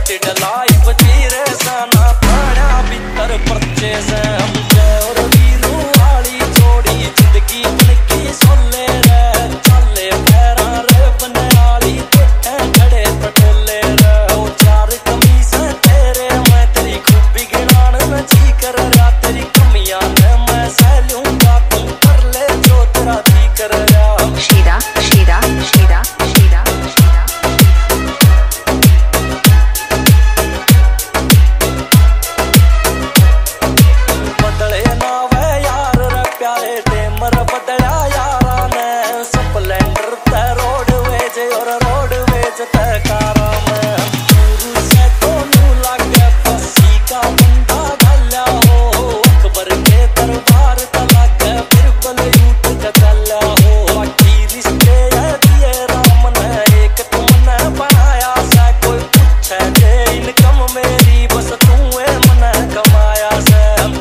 limited life जी रे साना पाड़ा भीतर परचे से हमसे और वीरू वाली जोड़ी जिंदगी बनकी सोले रे चले पैरा रे बने वाली तेटे खड़े पटोले रे ओ चार कमीज तेरे मैं तेरी खूबी गिनान में जी कर रहा तेरी कमियां ने मैं सह लूंगा तू कर ले जो तेरा जी कर रहा शीरा शीरा शीरा शीरा शीरा बदले ना वे यार रे प्यारे टेमर बदला यारा ने स्प्लेंडर ते रोड वेज और रोड वेज ते कारा में दूर से तो नू लागे फसी का बंदा गल्या हो अकबर के दरबार तला के बिरबल यूट के गल्या हो बाकी रिश्ते है दिए राम ने एक तुमने बनाया से कोई पूछे जे इनकम मेरी बस तू है मने कमाया से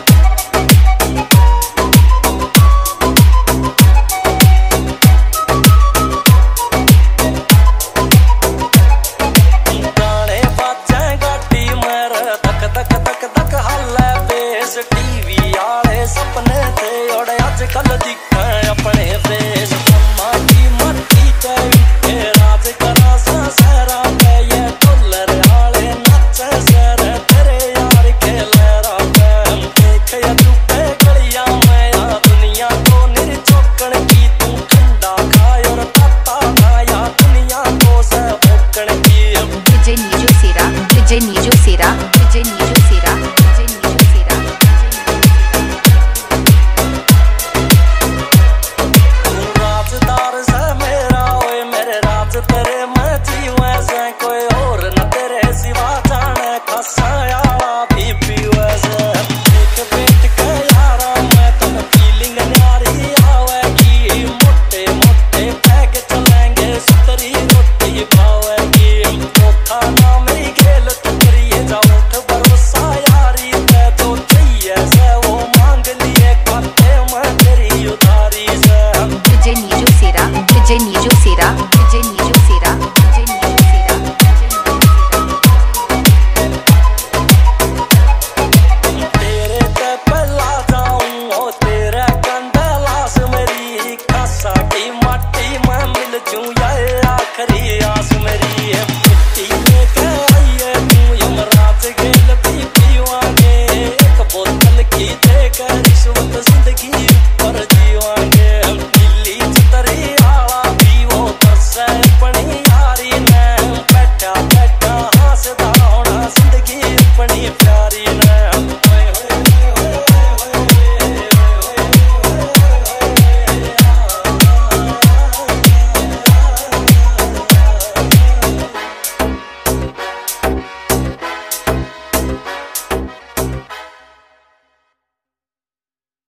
गाने बाजे गाड़ी मेरे तक तक तक तक हल्ले बेस टीवी आले सपने थे और आजकल दिखे अपने फेस अम्मा की मट्टी ते राज करा सा सहरा पे ये डॉलर आले नाचे सर तेरे यार के लहरा पे देख या चुपे गलियां में या दुनिया को निर्चोकण की तू ठंडा खाए और ताता खाया दुनिया को से भोकण की DJ Nijo Sera DJ Nijo Sera